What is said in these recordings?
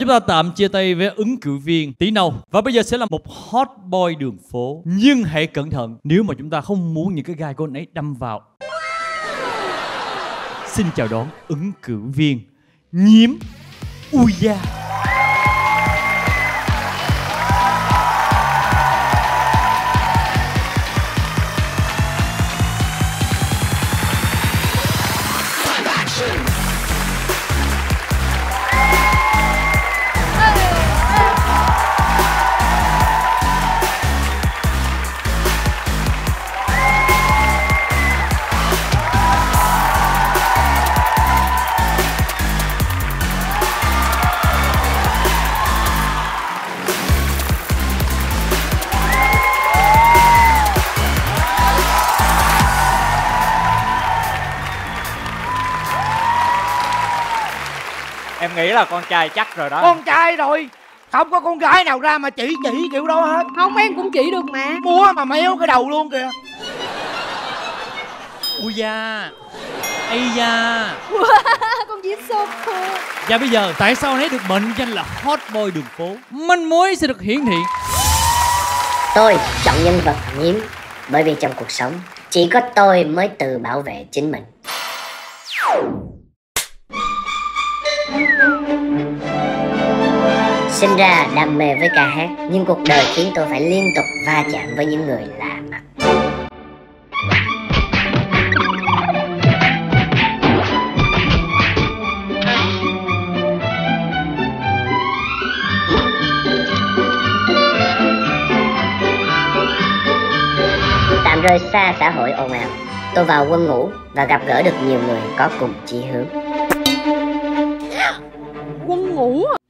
chúng ta tạm chia tay với ứng cử viên Tí Nâu. Và bây giờ sẽ là một hot boy đường phố. Nhưng hãy cẩn thận nếu mà chúng ta không muốn những cái gai của anh ấy đâm vào. Xin chào đón ứng cử viên Nhiễm Uya. Em nghĩ là con trai chắc rồi đó. Con trai rồi. Không có con gái nào ra mà chỉ kiểu đó hết. Không, em cũng chỉ được mà. Mua mà méo cái đầu luôn kìa. Ui da. Ây da. Con diễn sốt thôi. Và bây giờ tại sao anh ấy được mệnh danh là hot boy đường phố? Manh mối sẽ được hiển thị. Tôi chọn nhân vật Nhiễm bởi vì trong cuộc sống chỉ có tôi mới tự bảo vệ chính mình. Sinh ra đam mê với ca hát, nhưng cuộc đời khiến tôi phải liên tục va chạm với những người lạ mặt. Tạm rời xa xã hội ồn ào, tôi vào quân ngũ và gặp gỡ được nhiều người có cùng chí hướng. Quân ngũ à?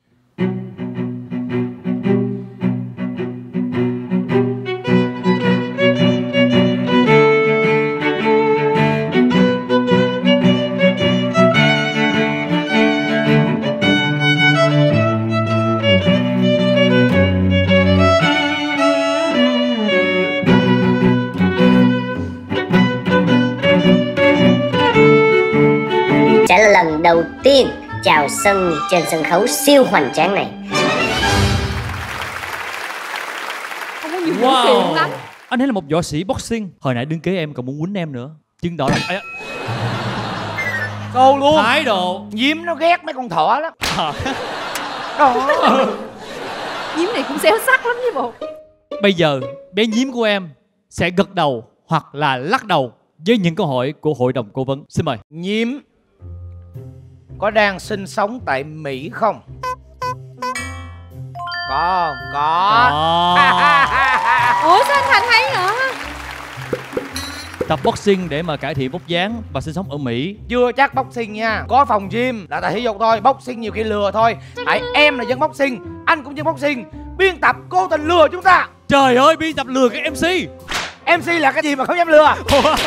Sẽ là lần đầu tiên chào sân trên sân khấu siêu hoành tráng này. Không có nhiều điều kiện lắm. Anh ấy là một võ sĩ boxing. Hồi nãy đứng kế em còn muốn quýnh em nữa. Chứng tỏ là Cô luôn. thái độ. Nhiễm nó ghét mấy con thỏ lắm. Nhiễm này cũng xéo sắc lắm chứ bộ. Bây giờ bé Nhiễm của em sẽ gật đầu hoặc là lắc đầu với những câu hỏi của hội đồng cố vấn. Xin mời. Nhiễm có đang sinh sống tại Mỹ không? Có. Ủa sao anh Thành hay hả? Tập boxing để mà cải thiện vóc dáng và sinh sống ở Mỹ. Chưa chắc boxing nha. Có phòng gym là tập thể dục thôi. Boxing nhiều khi lừa thôi. Tại em là dân boxing, anh cũng dân boxing. Biên tập cố tình lừa chúng ta. Trời ơi, biên tập lừa cái MC. MC là cái gì mà không dám lừa?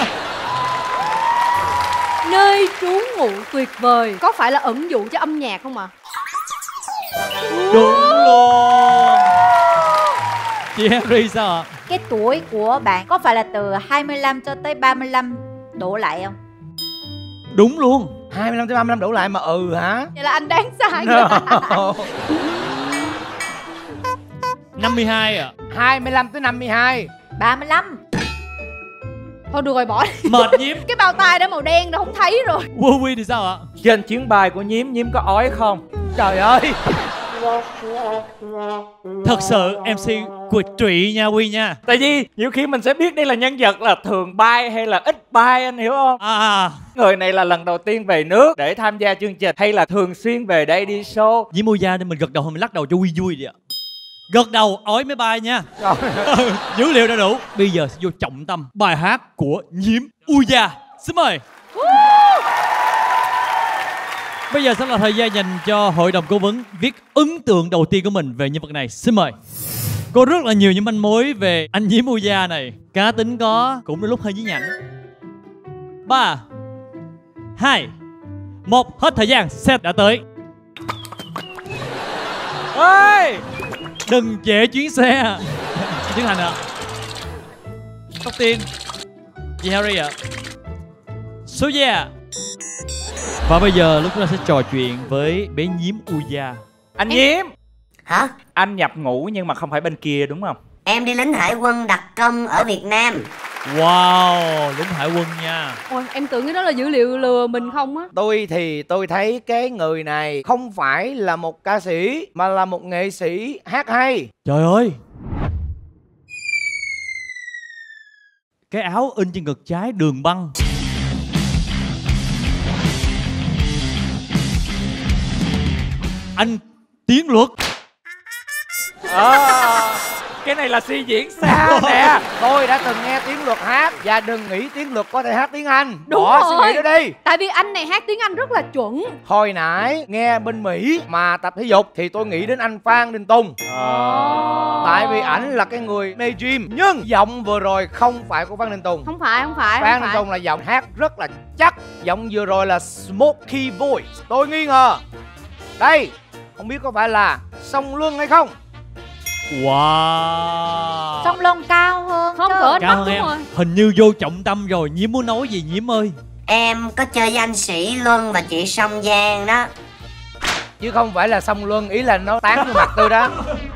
Nơi trú ngụ tuyệt vời có phải là ẩn dụ cho âm nhạc không ạ? Đúng luôn. Chị Henry sao ạ? Cái tuổi của bạn có phải là từ 25 cho tới 35 đổ lại không? Đúng luôn. 25 tới 35 đổ lại mà hả? Vậy là anh đáng sai. No. 52 ạ. 25 tới 52. 35. Thôi được rồi, bỏ đi. Mệt Nhiễm. Cái bao tay đã màu đen rồi, không thấy rồi. Wowy thì sao ạ? Trên chuyến bay của Nhiễm có ói không? Trời ơi. Thật sự MC quỵt trụy nha Huy nha. Tại vì nhiều khi mình sẽ biết đây là nhân vật là thường bay hay là ít bay, anh hiểu không? Người này là lần đầu tiên về nước để tham gia chương trình hay là thường xuyên về đây đi show? Nhiễm Uya nên mình gật đầu hay mình lắc đầu cho Huy vui đi ạ. Gật đầu ói máy bay nha. Dữ liệu đã đủ. Bây giờ sẽ vô trọng tâm bài hát của Nhiễm Uya. Xin mời. Bây giờ sẽ là thời gian dành cho hội đồng cố vấn viết ấn tượng đầu tiên của mình về nhân vật này. Xin mời. Có rất là nhiều những manh mối về anh Nhiễm Uya này. Cá tính có, cũng đôi lúc hơi nhí nhảnh. 3 2 1, hết thời gian. Set đã tới. Ê! Đừng trễ chuyến xe. Tiến Hành ạ. Tóc Tiên. Chị Harry ạ. Suya. Và bây giờ lúc chúng ta sẽ trò chuyện với bé Nhiễm Uya. Anh Nhiếm. Hả? Anh nhập ngũ nhưng mà không phải bên kia đúng không? Em đi lính hải quân đặc công ở Việt Nam. Wow, lính hải quân nha. Ôi, em tưởng cái đó là dữ liệu lừa mình không á. Tôi thì tôi thấy cái người này không phải là một ca sĩ mà là một nghệ sĩ hát hay. Trời ơi, cái áo in trên ngực trái đường băng. Anh Tiến Luật. Cái này là suy diễn sao nè. Tôi đã từng nghe Tiến Luật hát và đừng nghĩ Tiến Luật có thể hát tiếng Anh. Đúng Bỏ rồi. suy nghĩ đó đi. Tại vì anh này hát tiếng Anh rất là chuẩn. Hồi nãy nghe bên Mỹ mà tập thể dục thì tôi nghĩ đến anh Phan Đình Tùng. Tại vì ảnh là cái người mê gym. Nhưng giọng vừa rồi không phải của Phan Đình Tùng. Không phải. Phan Đình Tùng là giọng hát rất là chắc. Giọng vừa rồi là smoky voice. Tôi nghi ngờ đây, không biết có phải là Song Luân hay không. Wow. Song Luân cao hơn Không chứ. cỡ Cao mắt hơn đúng em. rồi. Hình như vô trọng tâm rồi. Nhiễm muốn nói gì Nhiễm ơi? Em có chơi với anh Sĩ Luân và chị Song Giang đó. Chứ không phải là Song Luân, ý là nó tán vô mặt tôi đó.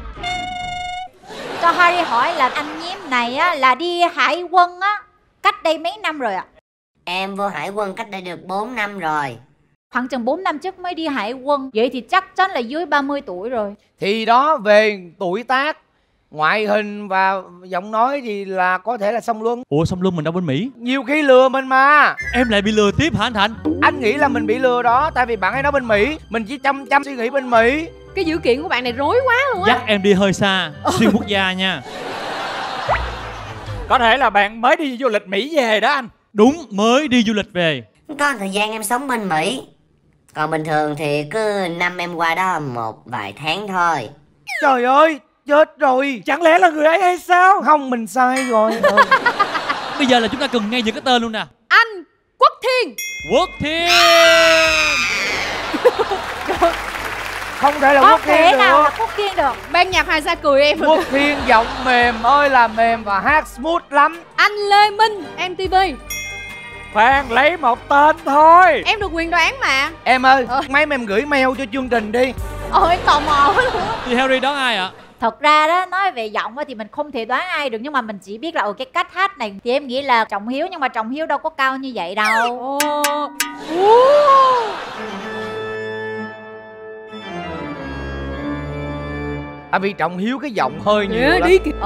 Cho Harry hỏi là anh Nhiếm này á là đi hải quân á cách đây mấy năm rồi ạ? Em vô hải quân cách đây được 4 năm rồi. Khoảng chừng 4 năm trước mới đi hải quân. Vậy thì chắc chắn là dưới 30 tuổi rồi. Thì đó, về tuổi tác, ngoại hình và giọng nói thì là có thể là Song Luân. Ủa Song Luân mình đâu bên Mỹ? Nhiều khi lừa mình mà. Em lại bị lừa tiếp hả anh Thành? Anh nghĩ là mình bị lừa đó. Tại vì bạn ấy nói bên Mỹ, mình chỉ chăm suy nghĩ bên Mỹ. Cái dữ kiện của bạn này rối quá luôn á. Dắt em đi hơi xa, xuyên quốc gia nha. Có thể là bạn mới đi du lịch Mỹ về đó anh. Đúng, mới đi du lịch về. Có thời gian em sống bên Mỹ. Còn bình thường thì cứ năm em qua đó một vài tháng thôi. Trời ơi, chết rồi. Chẳng lẽ là người ấy hay sao? Không, mình sai rồi. Bây giờ là chúng ta cần nghe những cái tên luôn nè. Anh Quốc Thiên. Quốc Thiên. Không thể là Có Quốc thể Thiên nào được. là Quốc Thiên được. Ban nhạc Hà Sa cười em. Quốc Thiên giọng mềm ơi là mềm và hát smooth lắm. Anh Lê Minh, MTV. Khoan, lấy một tên thôi. Em được quyền đoán mà. Em ơi, mấy em gửi mail cho chương trình đi. Em tò mò quá luôn á. Thì Harry đoán ai ạ? Thật ra đó, nói về giọng á thì mình không thể đoán ai được. Nhưng mà mình chỉ biết là cái cách hát này thì em nghĩ là Trọng Hiếu. Nhưng mà Trọng Hiếu đâu có cao như vậy đâu. Tại vì Trọng Hiếu cái giọng hơi nhiều lắm. Đi kìa.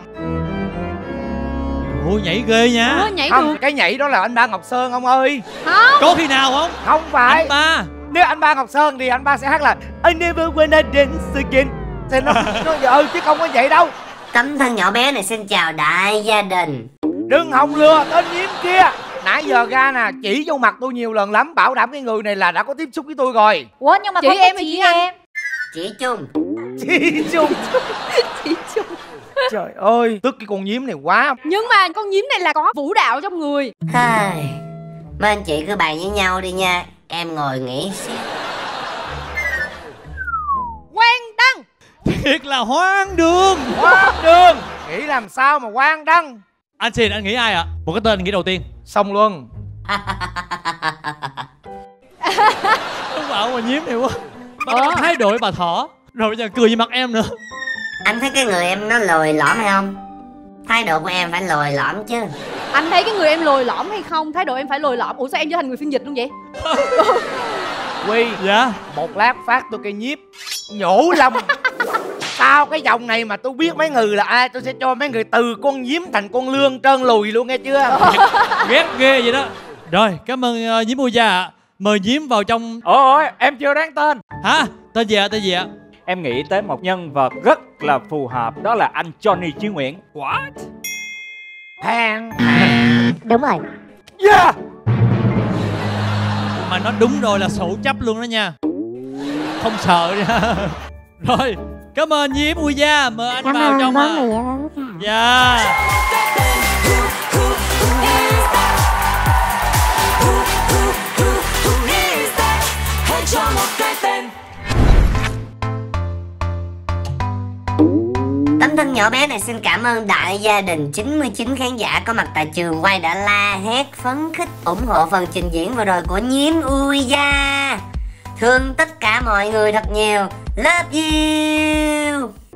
Ủa nhảy ghê nha. Nhảy Không, được. cái nhảy đó là anh Ba Ngọc Sơn ông ơi. Không. Có khi nào không? Không phải. Anh Ba. Nếu anh Ba Ngọc Sơn thì anh Ba sẽ hát là I never wanna dance again. Thì nó chứ không có vậy đâu. Tấm thân nhỏ bé này xin chào đại gia đình. Đừng hòng lừa tên Nhiếm kia. Nãy giờ ra nè, chỉ vô mặt tôi nhiều lần lắm. Bảo đảm cái người này là đã có tiếp xúc với tôi rồi. Ủa nhưng mà Chị không có em hay chị chị anh? em. Chỉ chung. Chị chung. Chị chung. Trời ơi, tức cái con Nhiếm này quá. Nhưng mà con Nhiếm này là có vũ đạo trong người. Hai. Mấy anh chị cứ bàn với nhau đi nha. Em ngồi nghỉ xíu. Quang Đăng. Thiệt là hoang đường. Hoang đường. Nghĩ làm sao mà Quang Đăng. Anh Xin, anh nghĩ ai ạ? Một cái tên anh nghĩ đầu tiên. Song Luân. Ông bảo mà Nhiếm này quá. Bà thái độ với bà Thỏ. Rồi bây giờ cười với mặt em nữa. Anh thấy cái người em nó lồi lõm hay không? Thái độ của em phải lồi lõm chứ. Anh thấy cái người em lồi lõm hay không? Thái độ em phải lồi lõm. Ủa sao em trở thành người phiên dịch luôn vậy? Quy. Dạ. Một lát phát tôi cây Nhiếp nhổ lông. Sau cái dòng này mà tôi biết mấy người là ai, tôi sẽ cho mấy người từ con Nhiếm thành con Lương trơn lùi luôn nghe chưa? Ghét ghê vậy đó. Rồi, cảm ơn Nhiếm Mùa Gia ạ. Mời Nhiếm vào trong. Ôi, em chưa đoán tên. Hả? Tên gì ạ? Tên gì ạ? Em nghĩ tới một nhân vật rất là phù hợp. Đó là anh Johnny Chí Nguyễn. What? Hàng. Đúng rồi. Yeah. Mà nó đúng rồi là sổ chấp luôn đó nha. Không sợ nha. Rồi, cảm ơn Nhiếm Mùa Gia. Mời anh vào trong. Dạ. Tấm thân nhỏ bé này xin cảm ơn đại gia đình 99 khán giả có mặt tại trường quay đã la hét phấn khích ủng hộ phần trình diễn vừa rồi của Nhiếm Uya. Thương tất cả mọi người thật nhiều. Love you.